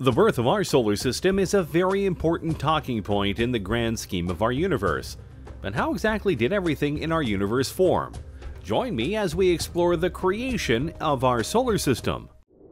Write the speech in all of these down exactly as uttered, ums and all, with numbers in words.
The birth of our solar system is a very important talking point in the grand scheme of our universe. But how exactly did everything in our universe form? Join me as we explore the creation of our solar system.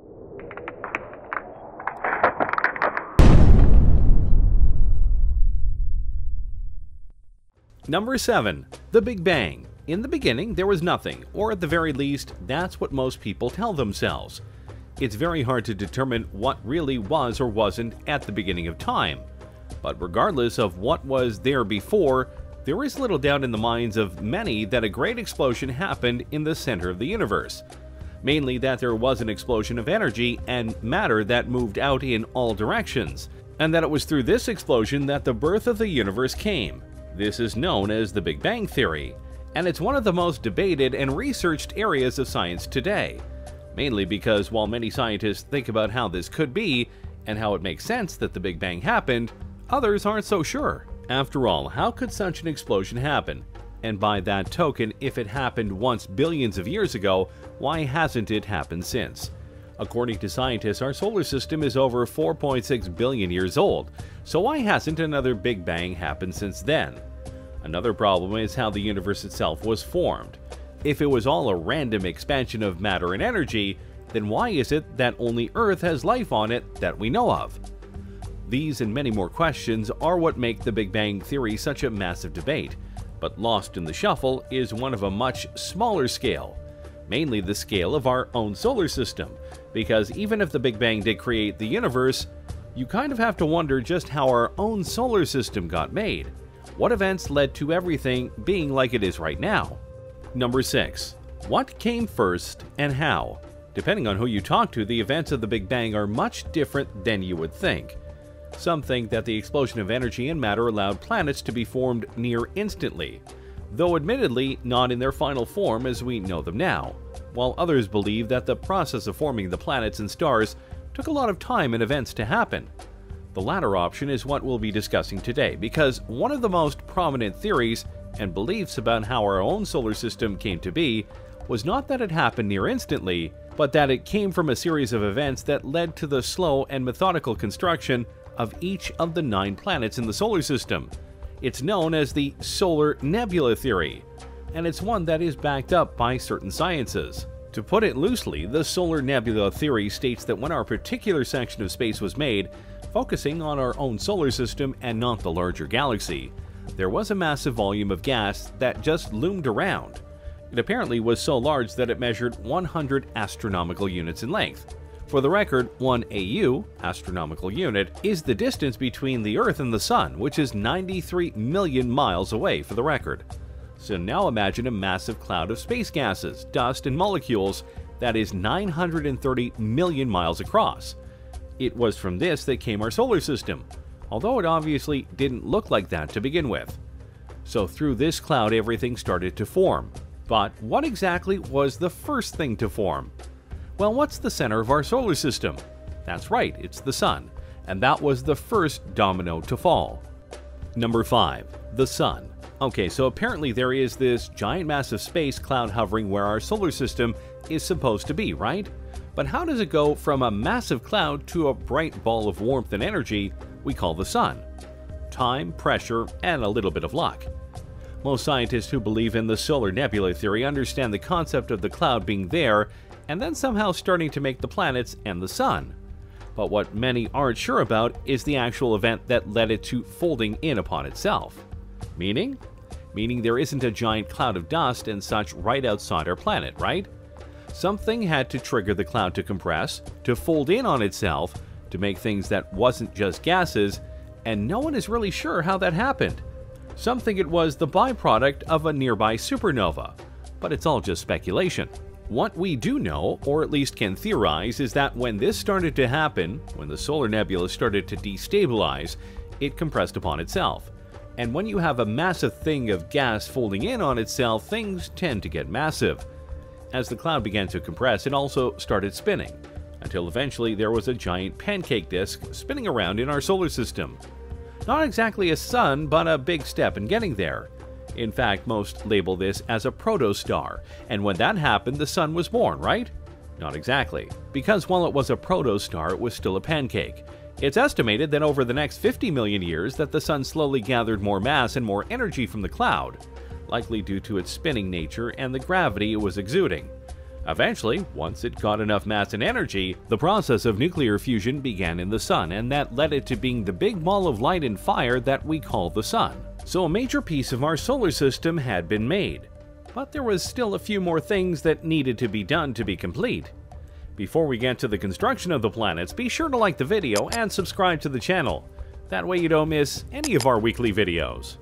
Number seven. The Big Bang. In the beginning, there was nothing, or at the very least, that's what most people tell themselves. It's very hard to determine what really was or wasn't at the beginning of time. But regardless of what was there before, there is little doubt in the minds of many that a great explosion happened in the center of the universe. Mainly that there was an explosion of energy and matter that moved out in all directions, and that it was through this explosion that the birth of the universe came. This is known as the Big Bang Theory, and it's one of the most debated and researched areas of science today. Mainly because while many scientists think about how this could be, and how it makes sense that the Big Bang happened, others aren't so sure. After all, how could such an explosion happen? And by that token, if it happened once billions of years ago, why hasn't it happened since? According to scientists, our solar system is over four point six billion years old, so why hasn't another Big Bang happened since then? Another problem is how the universe itself was formed. If it was all a random expansion of matter and energy, then why is it that only Earth has life on it that we know of? These and many more questions are what make the Big Bang Theory such a massive debate, but lost in the shuffle is one of a much smaller scale, mainly the scale of our own solar system, because even if the Big Bang did create the universe, you kind of have to wonder just how our own solar system got made. What events led to everything being like it is right now? Number six. What came first and how? Depending on who you talk to, the events of the Big Bang are much different than you would think. Some think that the explosion of energy and matter allowed planets to be formed near instantly, though admittedly not in their final form as we know them now, while others believe that the process of forming the planets and stars took a lot of time and events to happen. The latter option is what we'll be discussing today, because one of the most prominent theories and beliefs about how our own solar system came to be was not that it happened near instantly, but that it came from a series of events that led to the slow and methodical construction of each of the nine planets in the solar system. It's known as the Solar Nebula Theory, and it's one that is backed up by certain sciences. To put it loosely, the Solar Nebula Theory states that when our particular section of space was made, focusing on our own solar system and not the larger galaxy, there was a massive volume of gas that just loomed around. It apparently was so large that it measured one hundred astronomical units in length. For the record, one A U, astronomical unit, is the distance between the Earth and the Sun, which is ninety-three million miles away for the record. So now imagine a massive cloud of space gases, dust, and molecules that is nine hundred thirty million miles across. It was from this that came our solar system, although it obviously didn't look like that to begin with. So through this cloud everything started to form. But what exactly was the first thing to form? Well, what's the center of our solar system? That's right, it's the Sun, and that was the first domino to fall. Number five. The Sun. Okay, so apparently there is this giant massive space cloud hovering where our solar system is supposed to be, right? But how does it go from a massive cloud to a bright ball of warmth and energy we call the Sun? Time, pressure, and a little bit of luck. Most scientists who believe in the Solar Nebula Theory understand the concept of the cloud being there and then somehow starting to make the planets and the Sun. But what many aren't sure about is the actual event that led it to folding in upon itself. Meaning? Meaning there isn't a giant cloud of dust and such right outside our planet, right? Something had to trigger the cloud to compress, to fold in on itself, to make things that wasn't just gases, and no one is really sure how that happened. Some think it was the byproduct of a nearby supernova, but it's all just speculation. What we do know, or at least can theorize, is that when this started to happen, when the solar nebula started to destabilize, it compressed upon itself. And when you have a massive thing of gas folding in on itself, things tend to get massive. As the cloud began to compress, it also started spinning, until eventually there was a giant pancake disk spinning around in our solar system. Not exactly a sun, but a big step in getting there. In fact, most label this as a protostar, and when that happened, the Sun was born, right? Not exactly, because while it was a protostar, it was still a pancake. It's estimated that over the next fifty million years that the Sun slowly gathered more mass and more energy from the cloud, likely due to its spinning nature and the gravity it was exuding. Eventually, once it got enough mass and energy, the process of nuclear fusion began in the Sun, and that led it to being the big ball of light and fire that we call the Sun. So a major piece of our solar system had been made. But there was still a few more things that needed to be done to be complete. Before we get to the construction of the planets, be sure to like the video and subscribe to the channel. That way you don't miss any of our weekly videos.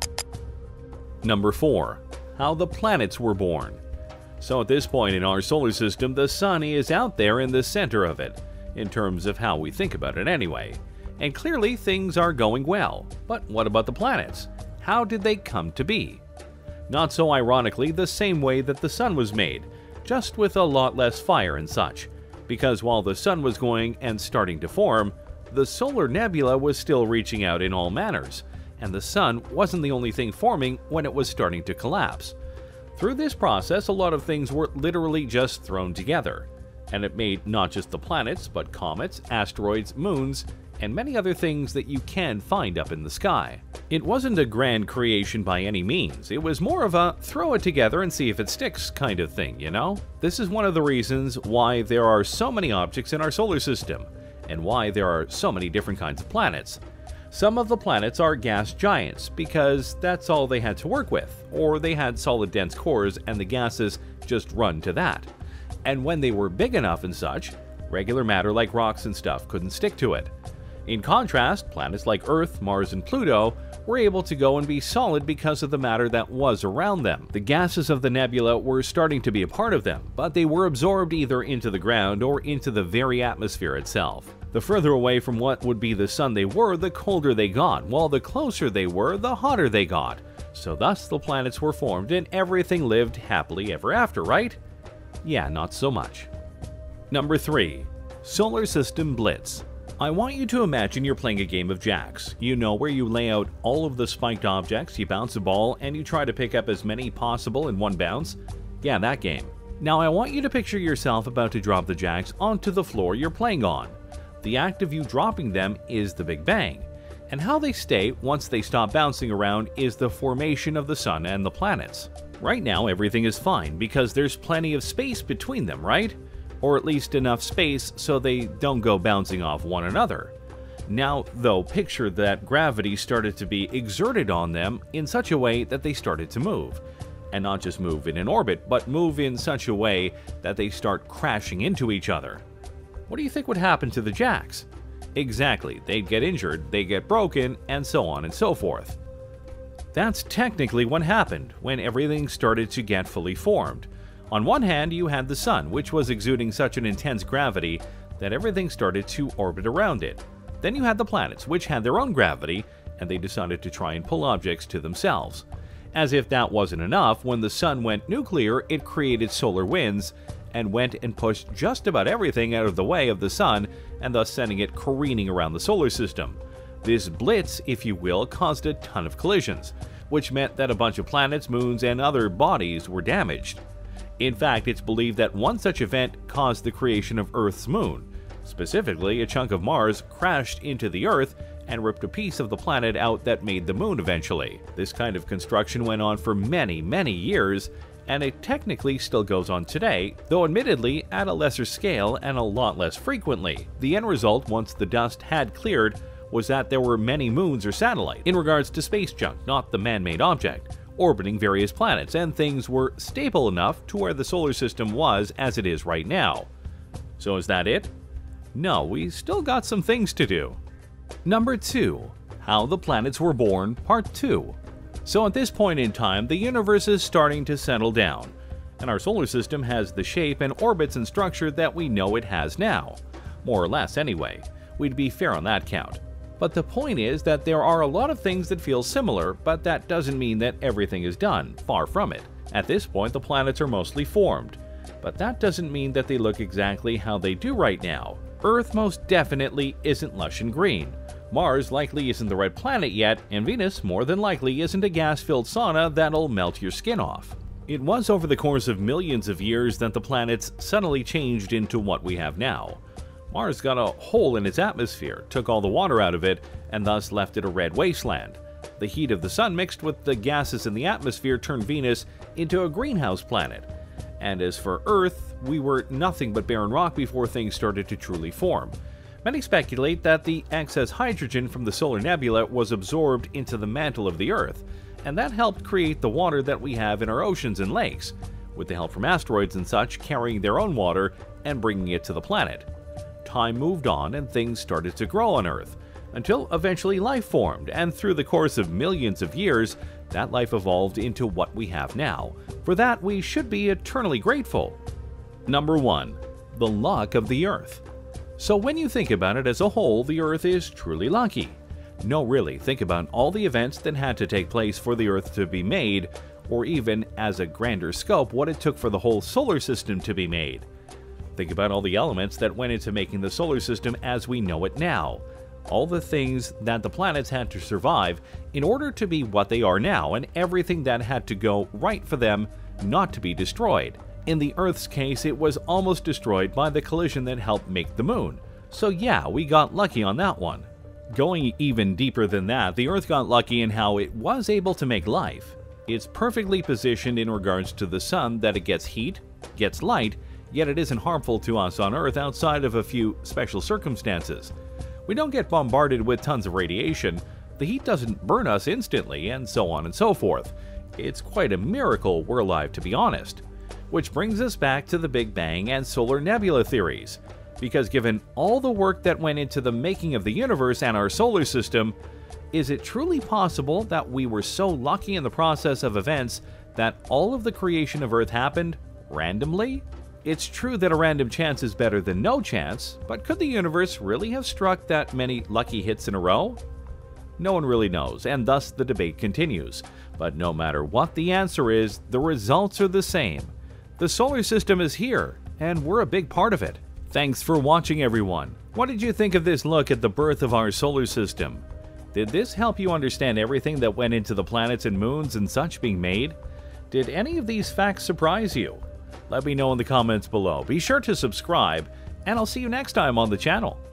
Number four. How the planets were born. So at this point in our solar system, the Sun is out there in the center of it, in terms of how we think about it anyway. And clearly things are going well. But what about the planets? How did they come to be? Not so ironically, the same way that the Sun was made, just with a lot less fire and such. Because while the Sun was going and starting to form, the solar nebula was still reaching out in all manners, and the Sun wasn't the only thing forming when it was starting to collapse. Through this process, a lot of things were literally just thrown together, and it made not just the planets, but comets, asteroids, moons, and many other things that you can find up in the sky. It wasn't a grand creation by any means, it was more of a throw it together and see if it sticks kind of thing, you know? This is one of the reasons why there are so many objects in our solar system, and why there are so many different kinds of planets. Some of the planets are gas giants, because that's all they had to work with, or they had solid dense cores and the gases just run to that. And when they were big enough and such, regular matter like rocks and stuff couldn't stick to it. In contrast, planets like Earth, Mars, and Pluto were able to go and be solid because of the matter that was around them. The gases of the nebula were starting to be a part of them, but they were absorbed either into the ground or into the very atmosphere itself. The further away from what would be the Sun they were, the colder they got, while the closer they were, the hotter they got. So thus the planets were formed and everything lived happily ever after, right? Yeah, not so much. Number three. Solar System Blitz. I want you to imagine you're playing a game of jacks. You know, where you lay out all of the spiked objects, you bounce a ball, and you try to pick up as many possible in one bounce. Yeah, that game. Now I want you to picture yourself about to drop the jacks onto the floor you're playing on. The act of you dropping them is the Big Bang, and how they stay once they stop bouncing around is the formation of the Sun and the planets. Right now everything is fine because there's plenty of space between them, right? Or at least enough space so they don't go bouncing off one another. Now, though, picture that gravity started to be exerted on them in such a way that they started to move. And not just move in an orbit, but move in such a way that they start crashing into each other. What do you think would happen to the jacks? Exactly, they'd get injured, they'd get broken, and so on and so forth. That's technically what happened when everything started to get fully formed. On one hand, you had the Sun, which was exuding such an intense gravity that everything started to orbit around it. Then you had the planets, which had their own gravity, and they decided to try and pull objects to themselves. As if that wasn't enough, when the Sun went nuclear, it created solar winds, and went and pushed just about everything out of the way of the Sun, and thus sending it careening around the solar system. This blitz, if you will, caused a ton of collisions, which meant that a bunch of planets, moons, and other bodies were damaged. In fact, it's believed that one such event caused the creation of Earth's moon. Specifically, a chunk of Mars crashed into the Earth and ripped a piece of the planet out that made the moon eventually. This kind of construction went on for many, many years, and it technically still goes on today, though admittedly at a lesser scale and a lot less frequently. The end result, once the dust had cleared, was that there were many moons or satellites, in regards to space junk, not the man-made object, orbiting various planets, and things were stable enough to where the solar system was as it is right now. So is that it? No, we still got some things to do. Number two. How the Planets Were Born, Part two. So at this point in time, the universe is starting to settle down, and our solar system has the shape and orbits and structure that we know it has now. More or less anyway. We'd be fair on that count. But the point is that there are a lot of things that feel similar, but that doesn't mean that everything is done. Far from it. At this point, the planets are mostly formed. But that doesn't mean that they look exactly how they do right now. Earth most definitely isn't lush and green. Mars likely isn't the red planet yet, and Venus more than likely isn't a gas-filled sauna that'll melt your skin off. It was over the course of millions of years that the planets suddenly changed into what we have now. Mars got a hole in its atmosphere, took all the water out of it, and thus left it a red wasteland. The heat of the sun mixed with the gases in the atmosphere turned Venus into a greenhouse planet. And as for Earth, we were nothing but barren rock before things started to truly form. Many speculate that the excess hydrogen from the solar nebula was absorbed into the mantle of the Earth, and that helped create the water that we have in our oceans and lakes, with the help from asteroids and such carrying their own water and bringing it to the planet. Time moved on and things started to grow on Earth, until eventually life formed, and through the course of millions of years, that life evolved into what we have now. For that, we should be eternally grateful. Number one. The luck of the Earth. So when you think about it as a whole, the Earth is truly lucky. No, really, think about all the events that had to take place for the Earth to be made, or even, as a grander scope, what it took for the whole solar system to be made. Think about all the elements that went into making the solar system as we know it now. All the things that the planets had to survive in order to be what they are now, and everything that had to go right for them not to be destroyed. In the Earth's case, it was almost destroyed by the collision that helped make the Moon. So yeah, we got lucky on that one. Going even deeper than that, the Earth got lucky in how it was able to make life. It's perfectly positioned in regards to the Sun that it gets heat, gets light, yet it isn't harmful to us on Earth outside of a few special circumstances. We don't get bombarded with tons of radiation, the heat doesn't burn us instantly, and so on and so forth. It's quite a miracle we're alive, to be honest. Which brings us back to the Big Bang and Solar Nebula theories. Because given all the work that went into the making of the universe and our solar system, is it truly possible that we were so lucky in the process of events that all of the creation of Earth happened randomly? It's true that a random chance is better than no chance, but could the universe really have struck that many lucky hits in a row? No one really knows, and thus the debate continues. But no matter what the answer is, the results are the same. The solar system is here, and we're a big part of it. Thanks for watching, everyone. What did you think of this look at the birth of our solar system? Did this help you understand everything that went into the planets and moons and such being made? Did any of these facts surprise you? Let me know in the comments below. Be sure to subscribe, and I'll see you next time on the channel.